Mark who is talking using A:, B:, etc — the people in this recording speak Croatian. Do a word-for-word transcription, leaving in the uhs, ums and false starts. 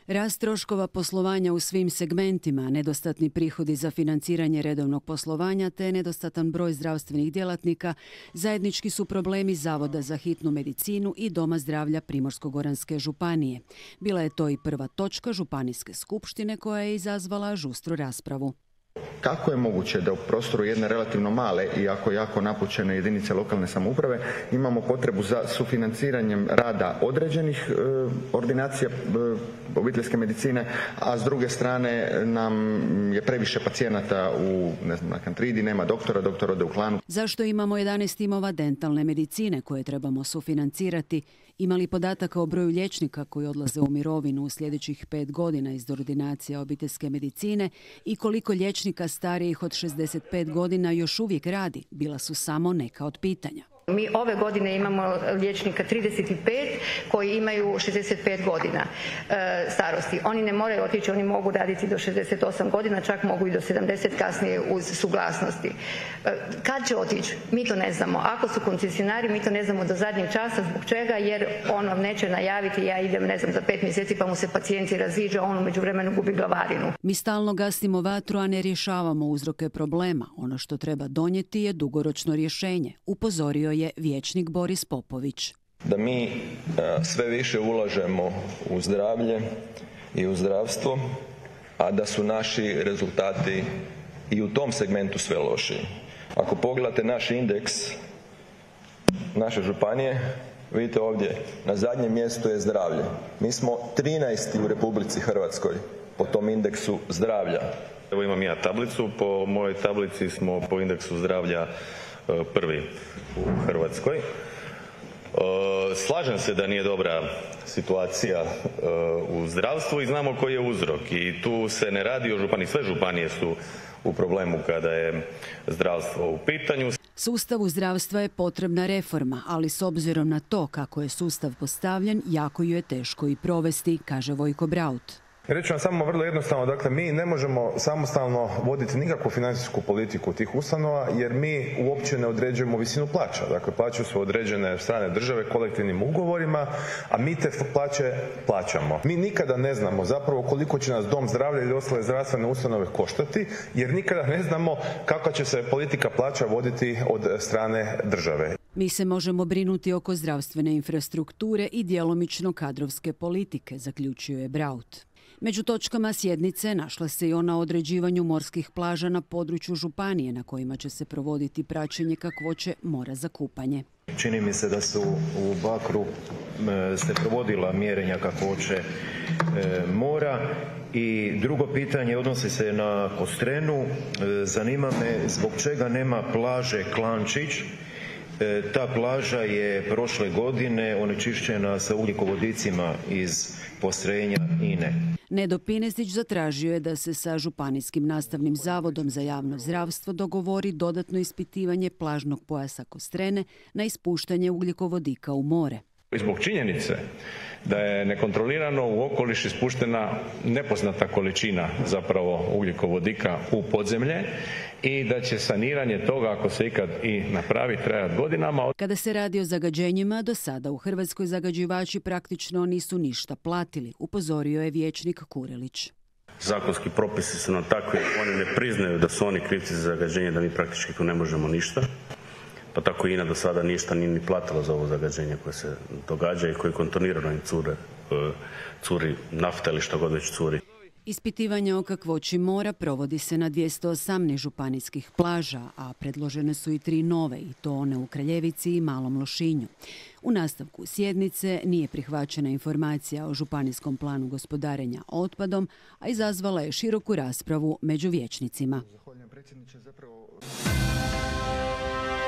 A: Rast troškova poslovanja u svim segmentima, nedostatni prihodi za financiranje redovnog poslovanja te nedostatan broj zdravstvenih djelatnika zajednički su problemi Zavoda za hitnu medicinu i Doma zdravlja Primorsko-goranske županije. Bila je to i prva točka županijske skupštine koja je izazvala žustru raspravu.
B: Kako je moguće da u prostoru jedne relativno male i jako, jako napućene jedinice lokalne samouprave imamo potrebu za sufinanciranjem rada određenih e, ordinacija e, obiteljske medicine, a s druge strane nam je previše pacijenata u, ne znam, na Kantridi, nema doktora, doktor ode u Klanu.
A: Zašto imamo jedanaest timova dentalne medicine koje trebamo sufinancirati? Ima li podataka o broju liječnika koji odlaze u mirovinu u sljedećih pet godina iz ordinacija obiteljske medicine i koliko liječnika starijih od šezdeset pet godina još uvijek radi? Bila su samo neka od pitanja.
C: Mi ove godine imamo liječnika trideset pet koji imaju šezdeset pet godina e, starosti. Oni ne moraju otići, oni mogu raditi do šezdeset osam godina, čak mogu i do sedamdeset kasnije uz suglasnosti. E, kad će otići? Mi to ne znamo. Ako su koncesionari, mi to ne znamo do zadnjeg časa. Zbog čega? Jer on vam neće najaviti ja idem, ne znam, za pet mjeseci pa mu se pacijenti raziđe, on u međuvremenu gubi glavarinu.
A: Mi stalno gasimo vatru, a ne rješavamo uzroke problema. Ono što treba donijeti je dugoročno rješenje, upozorio je vijećnik Boris Popović.
D: Da mi sve više ulažemo u zdravlje i u zdravstvo, a da su naši rezultati i u tom segmentu sve lošiji. Ako pogledate naš indeks naše županije, vidite ovdje, na zadnjem mjestu je zdravlje. Mi smo trinaesti u Republici Hrvatskoj po tom indeksu zdravlja.
E: Evo imam ja tablicu, po mojoj tablici smo po indeksu zdravlja prvi u Hrvatskoj. Slažem se da nije dobra situacija u zdravstvu i znamo koji je uzrok. I tu se ne radi o županiji, sve županije su u problemu kada je zdravstvo u pitanju.
A: Sustavu zdravstva je potrebna reforma, ali s obzirom na to kako je sustav postavljen, jako ju je teško i provesti, kaže Vojko Braut.
F: Reći vam samo vrlo jednostavno, dakle mi ne možemo samostalno voditi nikakvu financijsku politiku tih ustanova jer mi uopće ne određujemo visinu plaća. Dakle, plaće su određene od strane države kolektivnim ugovorima, a mi te plaće plaćamo. Mi nikada ne znamo zapravo koliko će nas dom zdravlja ili ostale zdravstvene ustanove koštati jer nikada ne znamo kakva će se politika plaća voditi od strane države.
A: Mi se možemo brinuti oko zdravstvene infrastrukture i djelomično kadrovske politike, zaključio je Braut. Među točkama sjednice našla se i ona o određivanju morskih plaža na području županije na kojima će se provoditi praćenje kakvoće mora za kupanje.
G: Čini mi se da su u Bakru se provodila mjerenja kakvoće mora. I drugo pitanje odnosi se na Kostrenu. Zanima me zbog čega nema plaže Klančić. Ta plaža je prošle godine onečišćena sa ugljikovodicima iz postrojenja I N E.
A: Nedo Pinezić zatražio je da se sa Županijskim nastavnim zavodom za javno zdravstvo dogovori dodatno ispitivanje plažnog pojasa Kostrene na ispuštanje ugljikovodika u more.
H: I zbog činjenice da je nekontrolirano u okoliš ispuštena nepoznata količina zapravo ugljikovodika u podzemlje i da će saniranje toga, ako se ikad i napravi, trajati godinama.
A: Kada se radi o zagađenjima, do sada u Hrvatskoj zagađivači praktično nisu ništa platili, upozorio je vijećnik Kurelić.
E: Zakonski propisi su nam takvi, oni ne priznaju da su oni krivci za zagađenje, da mi praktički tu ne možemo ništa. Pa tako I N A do sada ništa nije ni platila za ovo zagađenje koje se događa i koje kontinuirano im cure, curi nafta ili što god već curi.
A: Ispitivanje o kakvoći mora provodi se na dvjesto osamnaest županijskih plaža, a predložene su i tri nove, i to one u Kraljevici i Malom Lošinju. U nastavku sjednice nije prihvaćena informacija o županijskom planu gospodarenja otpadom, a izazvala je široku raspravu među vijećnicima.